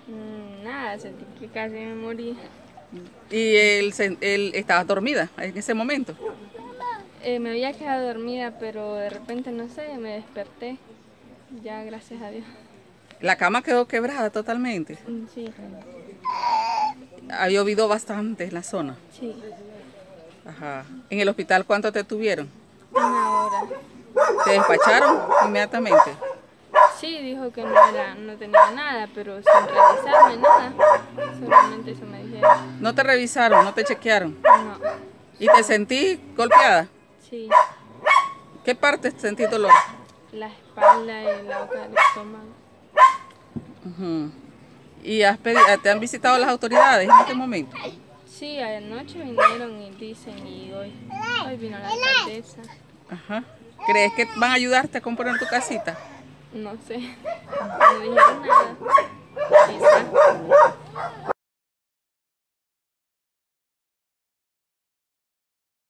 Nada, sentí que casi me morí. ¿Y él estaba dormida en ese momento? Me había quedado dormida, pero de repente, no sé, me desperté. Ya, gracias a Dios. La cama quedó quebrada totalmente. Sí, Ha llovido bastante en la zona. sí, Ajá. ¿En el hospital cuánto te tuvieron? una hora. ¿Te despacharon inmediatamente? Sí, dijo que no tenía nada, pero sin revisarme nada. Solamente eso me dijeron. ¿No te revisaron, no te chequearon? No, ¿Y te sentí golpeada? sí, ¿Qué parte sentí dolor? la espalda y la boca del estómago. Ujú. ¿Y te han visitado las autoridades en este momento? Sí, anoche vinieron y dicen, y hoy vino la alcaldesa. Ajá. ¿Crees que van a ayudarte a componer tu casita? No sé, no dijeron nada.